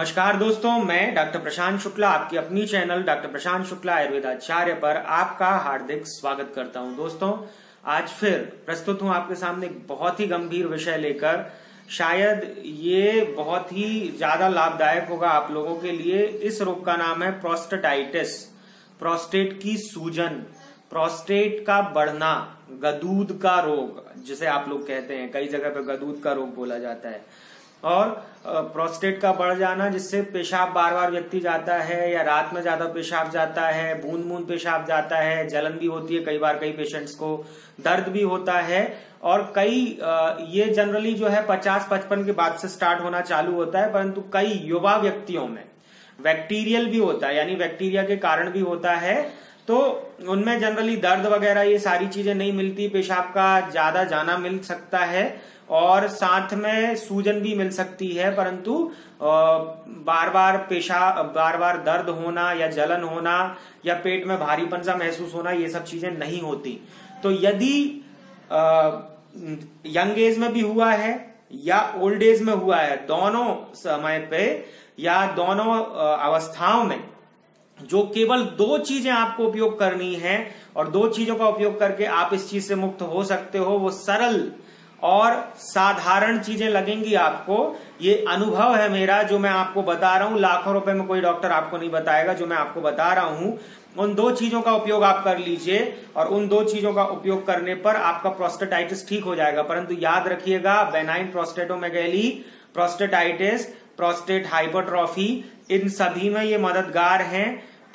नमस्कार दोस्तों, मैं डॉक्टर प्रशांत शुक्ला आपकी अपनी चैनल डॉक्टर प्रशांत शुक्ला आयुर्वेदाचार्य पर आपका हार्दिक स्वागत करता हूं। दोस्तों, आज फिर प्रस्तुत हूं आपके सामने एक बहुत ही गंभीर विषय लेकर। शायद ये बहुत ही ज्यादा लाभदायक होगा आप लोगों के लिए। इस रोग का नाम है प्रोस्टेटाइटिस, प्रोस्टेट की सूजन, प्रोस्टेट का बढ़ना, गदूद का रोग जिसे आप लोग कहते हैं, कई जगह पे गदूद का रोग बोला जाता है। और प्रोस्टेट का बढ़ जाना जिससे पेशाब बार बार व्यक्ति जाता है या रात में ज्यादा पेशाब जाता है, बूंद बूंद पेशाब जाता है, जलन भी होती है, कई बार कई पेशेंट्स को दर्द भी होता है। और कई ये जनरली जो है 50-55 के बाद से स्टार्ट होना चालू होता है, परंतु कई युवा व्यक्तियों में बैक्टीरियल भी होता है, यानी बैक्टीरिया के कारण भी होता है। तो उनमें जनरली दर्द वगैरह ये सारी चीजें नहीं मिलती, पेशाब का ज्यादा जाना मिल सकता है और साथ में सूजन भी मिल सकती है, परंतु बार बार दर्द होना या जलन होना या पेट में भारीपन सा महसूस होना, ये सब चीजें नहीं होती। तो यदि यंग एज में भी हुआ है या ओल्ड एज में हुआ है, दोनों समय पे या दोनों अवस्थाओं में जो केवल दो चीजें आपको उपयोग करनी है और दो चीजों का उपयोग करके आप इस चीज से मुक्त हो सकते हो, वो सरल और साधारण चीजें लगेंगी आपको। ये अनुभव है मेरा जो मैं आपको बता रहा हूं, लाखों रुपए में कोई डॉक्टर आपको नहीं बताएगा। जो मैं आपको बता रहा हूं उन दो चीजों का उपयोग आप कर लीजिए और उन दो चीजों का उपयोग करने पर आपका प्रोस्टेटाइटिस ठीक हो जाएगा। परंतु याद रखिएगा, benign prostatomegaly, prostatitis, prostate hypertrophy, इन सभी में ये मददगार हैं।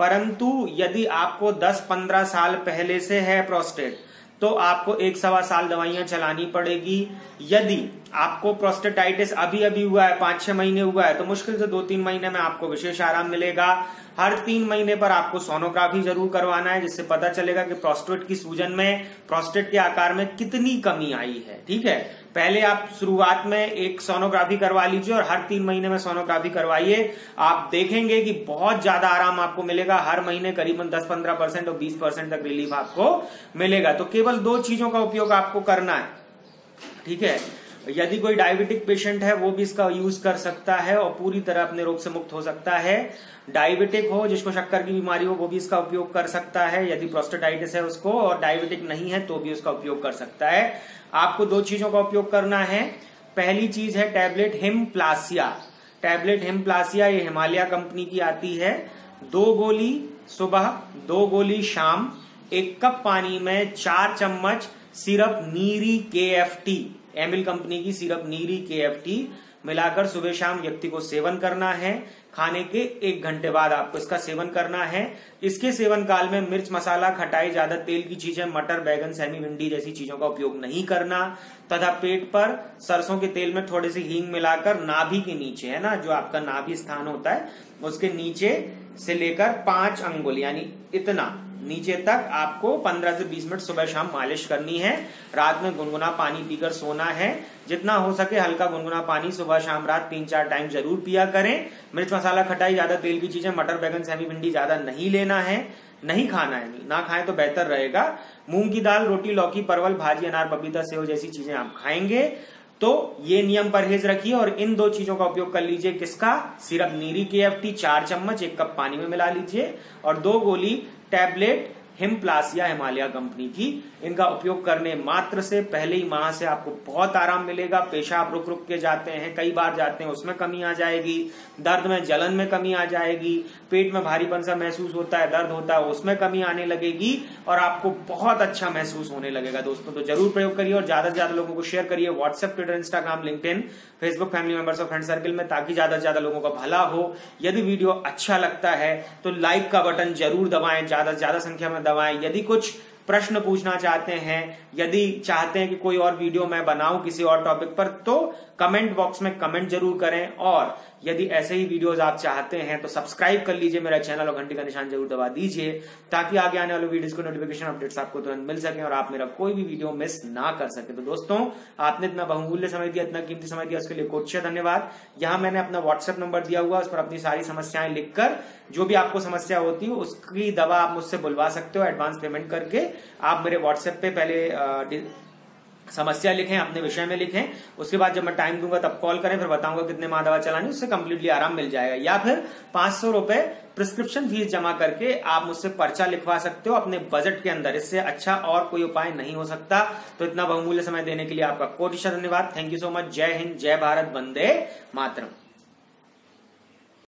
परंतु यदि आपको 10-15 साल पहले से है प्रोस्टेट, तो आपको 1-1.25 साल दवाइयां चलानी पड़ेगी। यदि आपको प्रोस्टेटाइटिस अभी अभी हुआ है, 5-6 महीने हुआ है, तो मुश्किल से 2-3 महीने में आपको विशेष आराम मिलेगा। हर 3 महीने पर आपको सोनोग्राफी जरूर करवाना है, जिससे पता चलेगा कि प्रोस्टेट की सूजन में, प्रोस्टेट के आकार में कितनी कमी आई है। ठीक है, पहले आप शुरुआत में एक सोनोग्राफी करवा लीजिए और हर 3 महीने में सोनोग्राफी करवाइए। आप देखेंगे कि बहुत ज्यादा आराम आपको मिलेगा। हर महीने करीबन 10-15% और 20% तक रिलीफ आपको मिलेगा। तो केवल दो चीजों का उपयोग आपको करना है। ठीक है, यदि कोई डायबिटिक पेशेंट है वो भी इसका यूज कर सकता है और पूरी तरह अपने रोग से मुक्त हो सकता है। डायबिटिक हो, जिसको शक्कर की बीमारी हो, वो भी इसका उपयोग कर सकता है यदि प्रोस्टेटाइटिस है उसको, और डायबिटिक नहीं है तो भी उसका उपयोग कर सकता है। आपको दो चीजों का उपयोग करना है। पहली चीज है टैबलेट हिमप्लासिया। टैबलेट हिमप्लासिया ये हिमालय कंपनी की आती है। 2 गोली सुबह, 2 गोली शाम, 1 कप पानी में 4 चम्मच syrup Neeri KFT, Aimil company की सिरप नीरी KFT मिलाकर सुबह शाम व्यक्ति को सेवन करना है। खाने के 1 घंटे बाद आपको इसका सेवन करना है। इसके सेवन काल में मिर्च, मसाला, खटाई, ज्यादा तेल की चीजें, मटर, बैगन, सेमी भिंडी जैसी चीजों का उपयोग नहीं करना तथा पेट पर सरसों के तेल में थोड़ी सी हींग मिलाकर नाभि के नीचे, है ना, जो आपका नाभि स्थान होता है, उसके नीचे से लेकर 5 अंगुल यानी इतना नीचे तक आपको 15 से 20 मिनट सुबह शाम मालिश करनी है। रात में गुनगुना पानी पीकर सोना है। जितना हो सके हल्का गुनगुना पानी सुबह शाम रात 3-4 टाइम जरूर पिया करें। मिर्च, मसाला, खटाई, ज्यादा तेल की चीजें, मटर, बैगन, सेमी भिंडी ज्यादा नहीं लेना है, नहीं खाना है, ना खाएं तो बेहतर रहेगा। मूंग की दाल, रोटी, लौकी, परवल, भाजी, अनार, पपीता, सेव जैसी चीजें आप खाएंगे। तो ये नियम परहेज रखिए और इन दो चीजों का उपयोग कर लीजिए। किसका? सिरप नीरी KFT 4 चम्मच 1 कप पानी में मिला लीजिए और 2 गोली टैबलेट हिमप्लासिया हिमालय कंपनी की। इनका उपयोग करने मात्र से पहले ही माह से आपको बहुत आराम मिलेगा। पेशाब रुक रुक के जाते हैं, कई बार जाते हैं, उसमें कमी आ जाएगी। दर्द में, जलन में कमी आ जाएगी। पेट में भारीपन सा महसूस होता है, दर्द होता है, उसमें कमी आने लगेगी और आपको बहुत अच्छा महसूस होने लगेगा। दोस्तों, तो जरूर प्रयोग करिए और ज्यादा से ज्यादा लोगों को शेयर करिए WhatsApp, Twitter, Instagram, LinkedIn, Facebook, family members और फ्रेंड सर्किल में, ताकि ज्यादा से ज्यादा लोगों का भला हो। यदि वीडियो अच्छा लगता है तो लाइक का बटन जरूर दबाएं, ज्यादा से ज्यादा संख्या में दबाएं। यदि कुछ प्रश्न पूछना चाहते हैं, यदि चाहते हैं कि कोई और वीडियो मैं बनाऊं किसी और टॉपिक पर, तो कमेंट बॉक्स में कमेंट जरूर करें। और यदि ऐसे ही वीडियोस आप चाहते हैं तो सब्सक्राइब कर लीजिए मेरा चैनल और घंटी का निशान जरूर दबा दीजिए, ताकि आगे आने वाले वीडियोस को नोटिफिकेशन अपडेट्स आपको तुरंत मिल सके और आप मेरा कोई भी वीडियो मिस ना कर सके। तो दोस्तों, आपने इतना बहुमूल्य समय दिया, इतना कीमती समय दिया, उसके लिए कोटियों धन्यवाद। यहाँ मैंने अपना व्हाट्सएप नंबर दिया हुआ, उस पर अपनी सारी समस्याएं लिखकर, जो भी आपको समस्या होती है उसकी दवा आप मुझसे बुलवा सकते हो एडवांस पेमेंट करके। आप मेरे व्हाट्सएप पे पहले समस्या लिखें, अपने विषय में लिखें। उसके बाद जब मैं टाइम दूंगा तब कॉल करें, फिर बताऊंगा कितने माह दवा चलानी, उससे कंप्लीटली आराम मिल जाएगा। या फिर 500 रुपए प्रिस्क्रिप्शन फीस जमा करके आप मुझसे पर्चा लिखवा सकते हो अपने बजट के अंदर। इससे अच्छा और कोई उपाय नहीं हो सकता। तो इतना बहुमूल्य समय देने के लिए आपका कोटिशः धन्यवाद। Thank you so much. जय हिंद, जय भारत, वंदे मातरम।